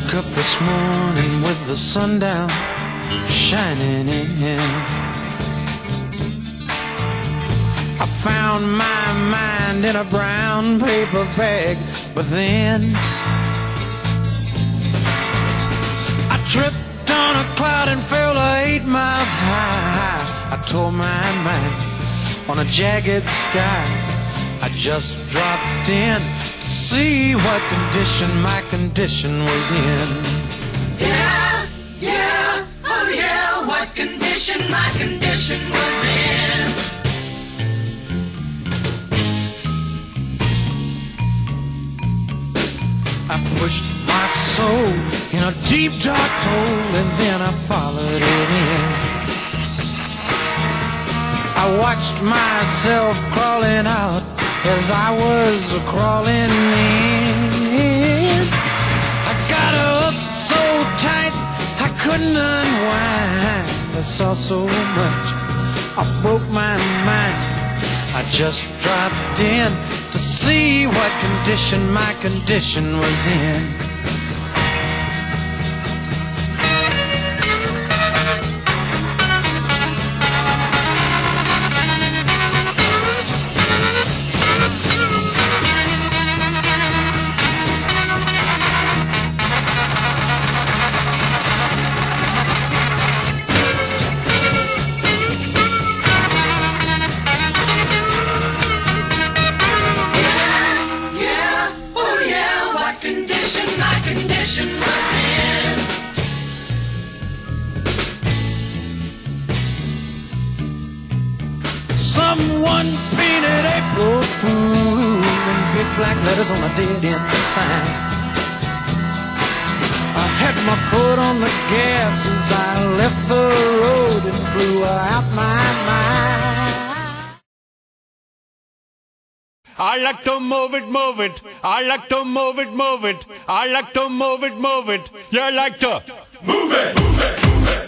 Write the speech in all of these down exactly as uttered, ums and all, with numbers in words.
Woke up this morning with the sun down shining in. I found my mind in a brown paper bag, but then I tripped on a cloud and fell eight miles high. I tore my mind on a jagged sky. I just dropped in to see what condition my condition was in. Yeah, yeah, oh yeah, what condition my condition was in. I pushed my soul in a deep dark hole and then I followed it in. I watched myself crawling out as I was crawling in. I got up so tight I couldn't unwind. I saw so much, I broke my mind. I just dropped in to see what condition my condition was in. Someone painted April Fool in big black letters on a dead-end sign. I had my foot on the gas as I left the road and blew out my mind. I like to move it, move it. I like to move it, move it. I like to move it, move it. You like to move it, move it.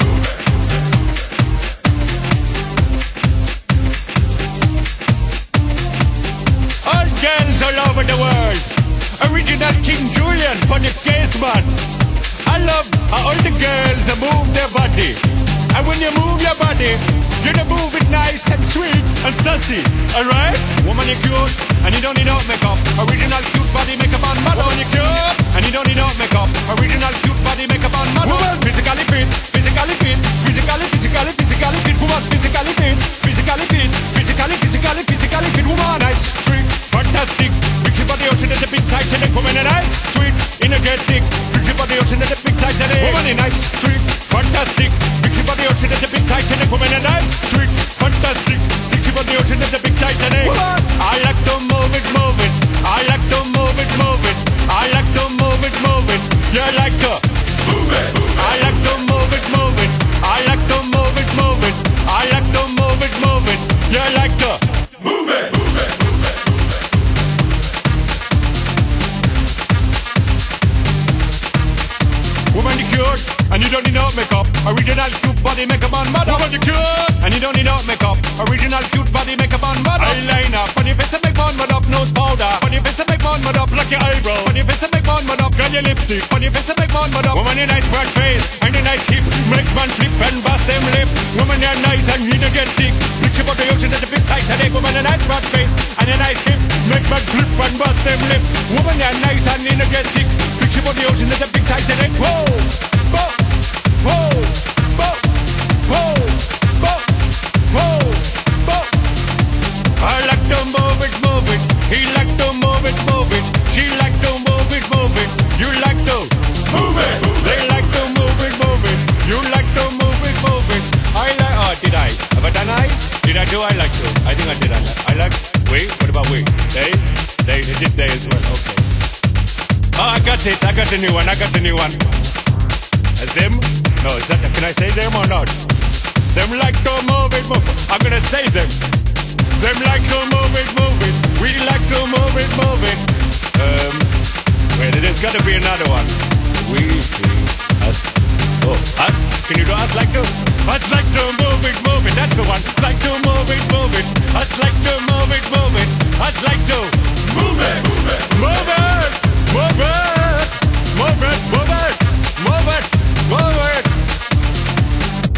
All girls all over the world, original King Julian for the case man. I love how all the girls move their body, and when you move your body, you know move it nice and sweet and sassy, alright? Woman you cute, and you don't need no makeup. Original cute body makeup on model. Woman you cute, and you don't need no makeup. Original cute body makeup on model. Woman physically fit, physically fit, physically, physically, physically fit. Woman physically fit, physically fit, physically, physically, physically fit. Woman nice, sweet, fantastic. Big ship on the ocean and the big Titanic. Woman nice, sweet, energetic. Big ship on the ocean and the big Titanic. Woman nice, sweet, fantastic. Big ship on the ocean and the big Titanic. Woman nice, sweet, fantastic. Big ship on the ocean and the big Titanic. Woman, I like to move it, move it. I like to move it, move it. I like to move it, move it. You like to move it, move it. I like to move it, move it. I like to move it, move it. I like to move it, move it. You like to move it, move it. Woman you cute, and you don't need no makeup. Original cute body makeup on model. Woman you cute, and you don't need no makeup. Original cute body makeup on model. Eyeliner, funny face and make man mud up. Nose powder, funny face and make man mud up. Like your eyebrow, funny face and make man mud up. Girl your lipstick, funny face and make man mud up. Woman you nice broad face and a nice hip, make man flip and bust them lip. Woman you nice and you don't get thick. Picture about the ocean at the big Titanic. Woman you nice broad face and a nice hip, make man flip and bust them lip. Woman you nice and you don't get thick. Picture about the ocean at the big Titanic. Whoa. Whoa, whoa, whoa, whoa, whoa, whoa, whoa. I like to move it, move it. He like to move it, move it. She like to move it, move it. You like to move it. They like to move it, move it. You like to move it, move it. I like. Oh, did I? Have I done I? Did I do? I like to. I think I did. I like. I like. Wait. What about we? They? They? They did they as well. Okay. Oh, I got it. I got the new one. I got the new one. As them? No, is that, can I say them or not? Them like to move it, move it. I'm gonna say them. Them like to move it, move it. We like to move it, move it. Um, wait, there's gotta be another one. We, we, us. Oh, us? Can you do us like to? Us like to move it, move it. That's the one. Like to move it, move it. Us like to move it, move it. Us like to move it, move it. Move it, move it. Move it, move it.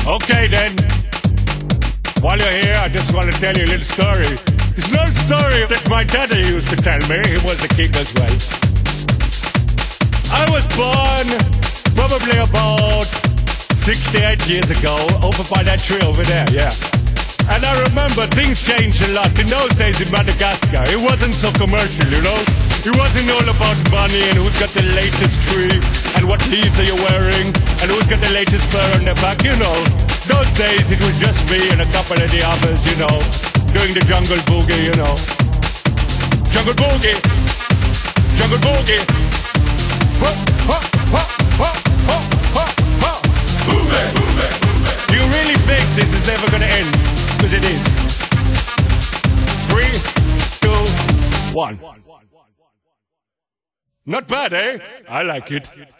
Okay then. While you're here, I just want to tell you a little story. It's an old story that my daddy used to tell me. He was a king as well. I was born probably about sixty-eight years ago, over by that tree over there, yeah. And I remember things changed a lot. In those days in Madagascar, it wasn't so commercial, you know? It wasn't all about money and who's got the latest tree and what leaves are you wearing and who's got the latest fur on their back, you know? Those days it was just me and a couple of the others, you know, doing the jungle boogie, you know. Jungle boogie, jungle boogie. Huh, huh, huh, huh, huh, huh, huh. Boogie, boogie, boogie. You really think this is never gonna end? Because it is. Three, two, one. Not bad, eh? I like it.